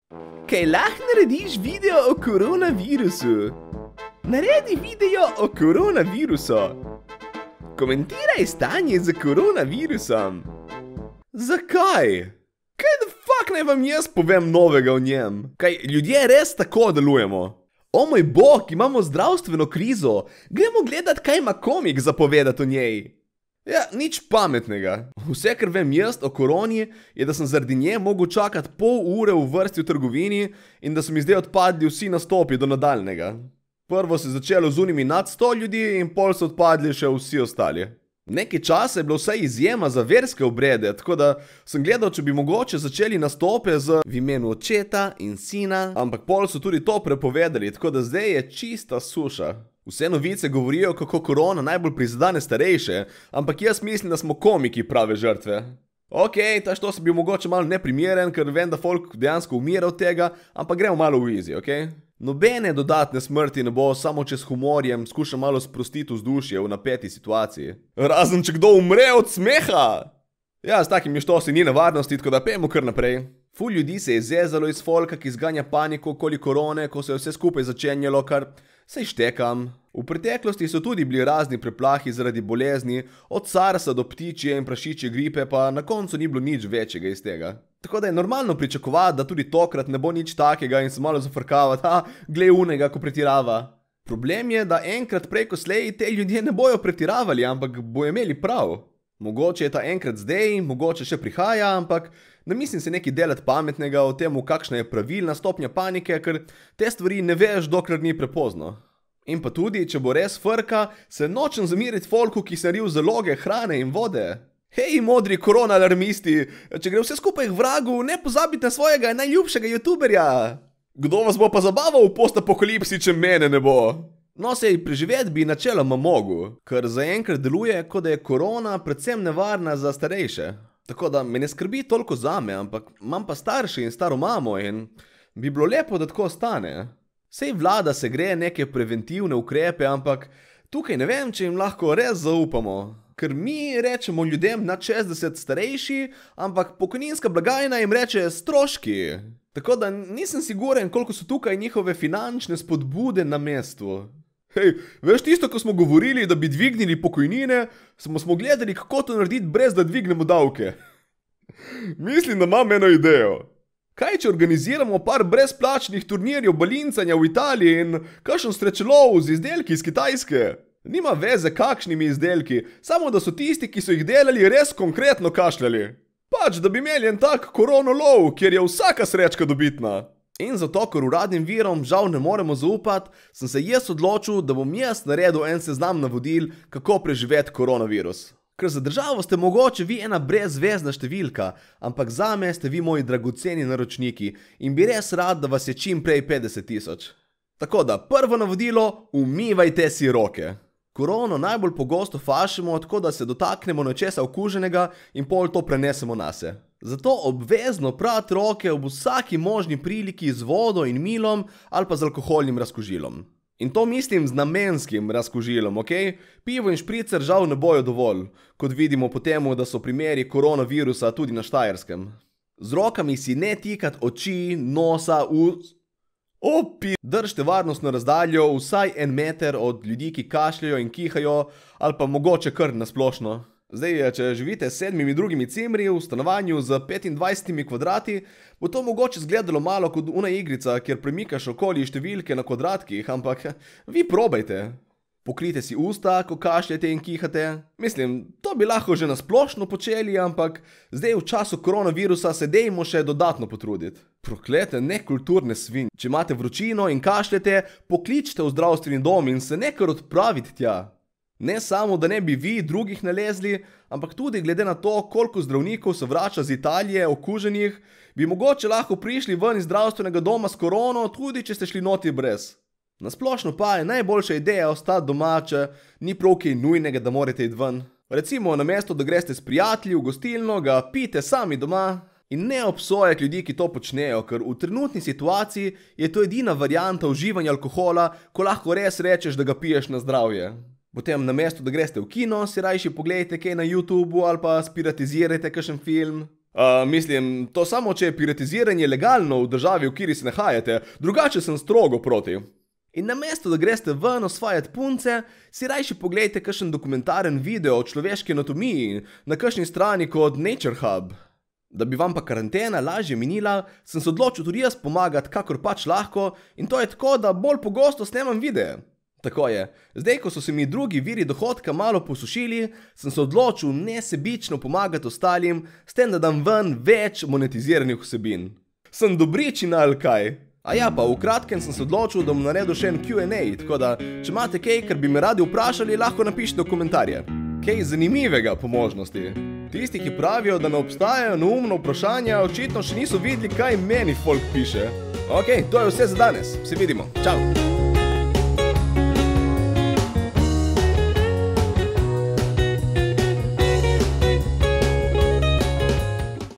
Kaj lahko narediš video o koronavirusu? Naredi video o koronavirusu. Komentiraj stanje z koronavirusom. Zakaj? Kaj the fuck naj vam jaz povem novega o njem? Kaj ljudje res tako delujemo? O moj bog, imamo zdravstveno krizo. Gremo gledat, kaj ima komik zapovedati o njej. Ja, nič pametnega. Vse, kar vem jaz o koroni, je, da sem zaradi nje mogel čakati pol ure v vrsti v trgovini in da so mi zdaj odpadli vsi nastopi do nadaljnega. Prvo se je začelo z unimi nad 100 ljudi in pol so odpadli še vsi ostali. Nekaj časa je bilo vse izjema za verske obrede, tako da sem gledal, če bi mogoče začeli nastope v imenu očeta in sina, ampak pol so tudi to prepovedali, tako da zdaj je čista suša. Vse novice govorijo, kako korona najbolj prizadene starejše, ampak jaz mislim, da smo komiki prave žrtve. Ok, ta što sem bil mogoče malo neprimeren, ker vem, da folk dejansko umira od tega, ampak gremo malo v easy, ok? Nobene dodatne smrti ne bo, samo če s humorjem skušam malo sprostiti vzdušje v napeti situaciji. Razen če kdo umre od smeha! Ja, s takimi štosi ni nevarnosti, tako da pejmo kar naprej. Ful ljudi se je zezalo iz folka, ki zganja paniko okoli korone, ko se je vse skupaj začenjalo, kar saj štekam. V preteklosti so tudi bili razni preplahi zaradi bolezni, od SARS-a do ptičje in prašičje gripe, pa na koncu ni bilo nič večjega iz tega. Tako da je normalno pričakovati, da tudi tokrat ne bo nič takega in se malo zafrkavati, glej unega, ko pretirava. Problem je, da enkrat prej ko slej te ljudje ne bojo pretiravali, ampak bojo imeli prav. Mogoče je ta enkrat zdaj, mogoče še prihaja, ampak ne mislim se nekaj delati pametnega o tem, kakšna je pravilna stopnja panike, ker te stvari ne veš, dokler ni prepozno. In pa tudi, če bo res frka, se nočem zamiriti folku, ki se ril zaloge hrane in vode. Hej, modri korona-alarmisti, če gre vse skupaj k vragu, ne pozabite svojega najljubšega youtuberja. Kdo vas bo pa zabaval v postapokalipsi, če mene ne bo? No, sej preživeti bi načeloma mogel, ker zaenkrat deluje, kot da je korona predvsem nevarna za starejše. Tako da me ne skrbi toliko zame, ampak imam pa starše in staro mamo in bi bilo lepo, da tako ostane. Sej vlada se gre neke preventivne ukrepe, ampak tukaj ne vem, če jim lahko res zaupamo. Ker mi rečemo ljudem nad 60 starejši, ampak pokojninska blagajna jim reče stroški. Tako da nisem siguren, koliko so tukaj njihove finančne spodbude na mestu. Hej, veš tisto, ko smo govorili, da bi dvignili pokojnine, smo gledali, kako to narediti, brez da dvignemo davke. Mislim, da imam eno idejo. Kaj, če organiziramo par brezplačnih turnirjev balincanja v Italiji in kakšen srečelov z izdelki iz Kitajske? Nima veze kakšnimi izdelki, samo da so tisti, ki so jih delali, res konkretno kašljali. Pač, da bi imeli en tak koronolov, kjer je vsaka srečka dobitna. In zato, ker uradnim virom žal ne moremo zaupati, sem se jaz odločil, da bom jaz naredil en seznam navodil, kako preživeti koronavirus. Ker za državo ste mogoče vi ena brezvezna številka, ampak zame ste vi moji dragoceni naročniki in bi res rad, da vas je čim prej 50 000. Tako da, prvo navodilo, umivajte si roke. Korono najbolj pogosto fašimo, tako da se dotaknemo nečesa okuženega in pol to prenesemo nase. Zato obvezno prati roke ob vsaki možni priliki z vodo in milom ali pa z alkoholnim razkužilom. In to mislim z namenskim razkužilom, ok? Pivo in špricer žal ne bojo dovolj, kot vidimo po temu, da so primeri koronavirusa tudi na Štajerskem. Z rokami si ne tikati oči, nosa, Držite varnostno razdaljo vsaj 1 meter od ljudi, ki kašljajo in kihajo, ali pa mogoče kar nasplošno. Zdaj, če živite s 7 drugimi cimri v stanovanju z 25 kvadrati, bo to mogoče izgledalo malo kot una igrica, kjer premikaš okoli številke na kvadratkih, ampak vi probajte. Pokrijte si usta, ko kašljate in kihate. Mislim, to bi lahko že nasplošno počeli, ampak zdaj v času koronavirusa se dejmo še dodatno potruditi. Proklete nekulturne svinje. Če imate vročino in kašljate, pokličite v zdravstveni dom in se nekar odpravite tja. Ne samo, da ne bi vi drugih nalezli, ampak tudi glede na to, koliko zdravnikov se vrača z Italije okuženih, bi mogoče lahko prišli ven iz zdravstvenega doma s korono, tudi če ste šli noti brez. Nasplošno pa je najboljša ideja ostati doma, če ni prav kaj nujnega, da morate iti ven. Recimo, namesto da greste s prijatelji v gostilno, ga pijte sami doma. In ne obsojati ljudi, ki to počnejo, ker v trenutni situaciji je to edina varianta uživanja alkohola, ko lahko res rečeš, da ga piješ na zdravje. Potem namesto da greste v kino, si rajši pogledajte kaj na YouTubeu ali pa spiratizirajte kakšen film. Mislim, to samo, če je piratiziranje legalno v državi, v kateri se nahajate, drugače sem strogo proti. In namesto, da greste ven osvajati punce, si rajši pogledajte kakšen dokumentaren video o človeški anatomiji na kakšni strani kot Nature Hub. Da bi vam pa karantena lažje minila, sem se odločil tudi jaz pomagati, kakor pač lahko, in to je tako, da bolj pogosto snemam videe. Tako je, zdaj, ko so se mi drugi viri dohodka malo posušili, sem se odločil nesebično pomagati ostalim, s tem, da dam ven več monetiziranih vsebin. Sem dobričina ali kaj? A ja, pa v kratkem sem se odločil, da bom naredil še en Q&A, tako da, če imate kaj, kar bi me radi vprašali, lahko napišite v komentarje. Kaj zanimivega po možnosti. Tisti, ki pravijo, da ne obstajajo neumno vprašanja, očitno še niso videli, kaj meni folk piše. Ok, to je vse za danes. Se vidimo. Čau!